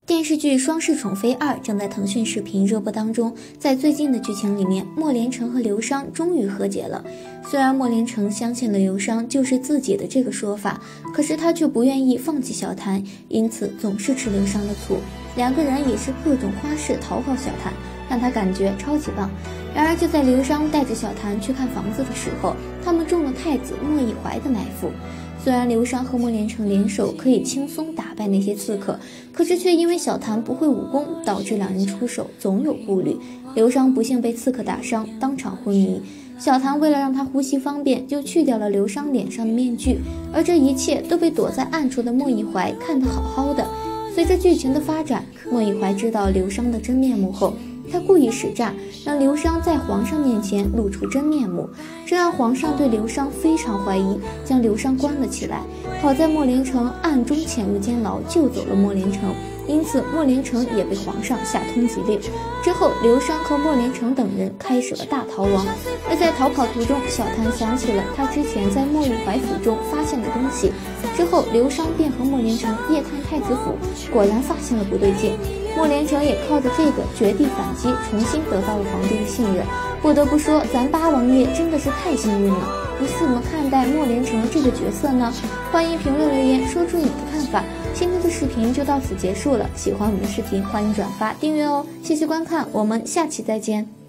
电视剧《双世宠妃2》正在腾讯视频热播当中。在最近的剧情里面，莫连成和刘商终于和解了。虽然莫连成相信了刘商就是自己的这个说法，可是他却不愿意放弃小谭，因此总是吃刘商的醋。两个人也是各种花式讨好小谭，让他感觉超级棒。然而就在刘商带着小谭去看房子的时候，他们中了太子莫一怀的埋伏。虽然刘商和莫连成联手可以轻松打败那些刺客，可是却因为小谭不会武功，导致两人出手总有顾虑。刘商不幸被刺客打伤，当场昏迷。小谭为了让他呼吸方便，就去掉了刘商脸上的面具，而这一切都被躲在暗处的莫一怀看得好好的。随着剧情的发展，莫一怀知道刘商的真面目后，他故意使诈，让刘商在皇上面前露出真面目，这让皇上对刘商非常怀疑，将刘商关了起来。好在莫连成暗中潜入监牢，救走了莫连成，因此莫连成也被皇上下通缉令。之后刘商和莫连成等人开始了大逃亡，而在逃跑途中，小谭想起了他之前在莫一怀府中发现的东西，之后刘商便和莫连成夜探太子府，果然发现了不对劲。莫连成也靠着这个绝地反击，重新得到了皇帝的信任。不得不说，咱八王爷真的是太幸运了。你是怎么看待莫连成这个角色呢？欢迎评论留言说出你的看法。今天的视频就到此结束了，喜欢我们的视频欢迎转发订阅哦，谢谢观看，我们下期再见。